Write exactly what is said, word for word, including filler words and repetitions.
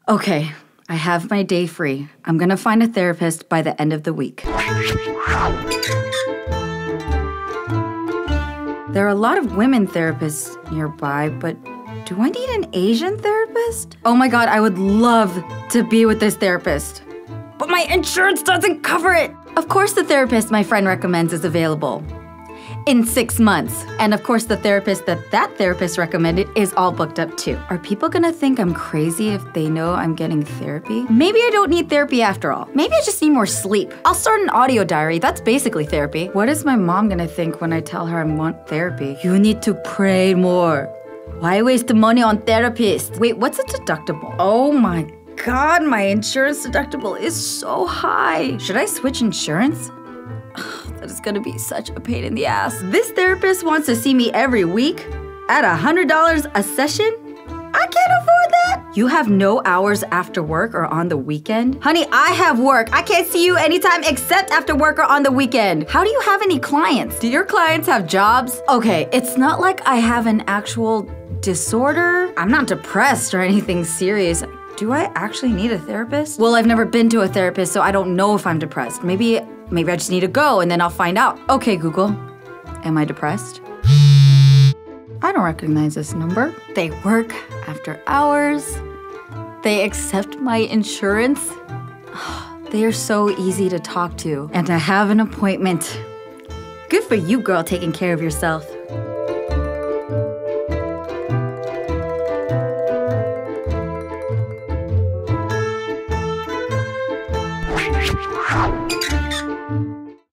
Okay, I have my day free. I'm gonna find a therapist by the end of the week. There are a lot of women therapists nearby, but do I need an Asian therapist? Oh my god, I would love to be with this therapist. But my insurance doesn't cover it! Of course the therapist my friend recommends is available. In six months. And of course the therapist that that therapist recommended is all booked up too. Are people gonna think I'm crazy if they know I'm getting therapy? Maybe I don't need therapy after all. Maybe I just need more sleep. I'll start an audio diary, that's basically therapy. What is my mom gonna think when I tell her I want therapy? You need to pray more. Why waste the money on therapists? Wait, what's a deductible? Oh my god, my insurance deductible is so high. Should I switch insurance? That is gonna be such a pain in the ass. This therapist wants to see me every week at one hundred dollars a session? I can't afford that! You have no hours after work or on the weekend? Honey, I have work. I can't see you anytime except after work or on the weekend. How do you have any clients? Do your clients have jobs? Okay, it's not like I have an actual disorder. I'm not depressed or anything serious. Do I actually need a therapist? Well, I've never been to a therapist, so I don't know if I'm depressed. Maybe, maybe I just need to go and then I'll find out. Okay, Google, am I depressed? I don't recognize this number. They work after hours. They accept my insurance. They are so easy to talk to. And I have an appointment. Good for you, girl, taking care of yourself.